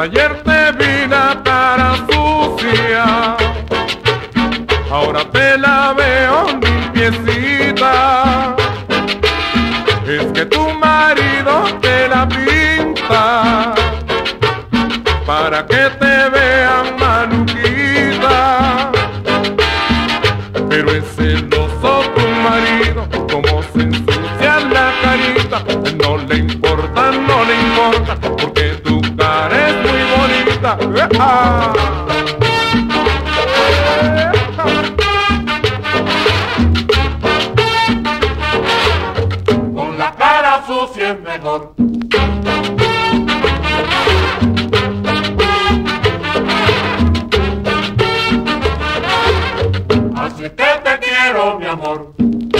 ayer te vi la cara sucia, ahora te la veo limpiecita. Es que tu marido te la pinta para que te vean maluquita. Pero es celoso tu marido, como se ensucia la carita. No le importa, no le importa, porque tu cara es muy bonita. Con la cara sucia es mejor. Así que te quiero, mi amor.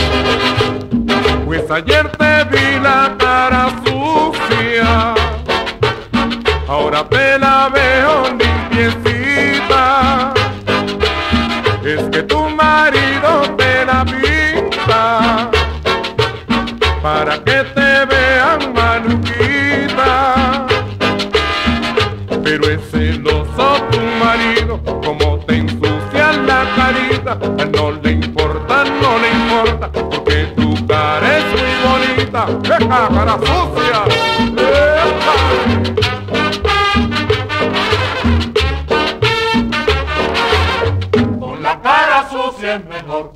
Pues ayer te vi la cara sucia, ahora te la veo limpiecita. Es que tu marido te la pinta para que te vean maluquita. Pero es celoso tu marido, como te ensucia la carita. No le importa, no le importa, porque tu cara es muy bonita. ¡Eja, cara sucia! ¡Eja! Con la cara sucia es mejor.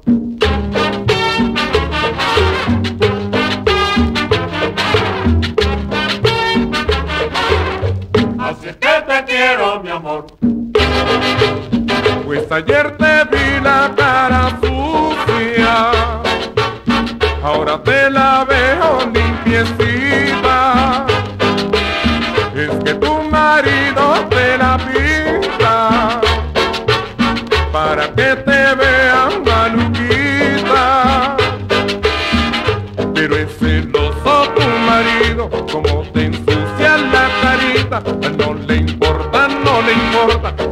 Así que te quiero, mi amor. Pues ayer te vi la cara sucia, ahora te la veo limpiecita. Es que tu marido te la pinta para que te vean maluquita. Pero es celoso tu marido, como te ensucia la carita. No le importa, no le importa,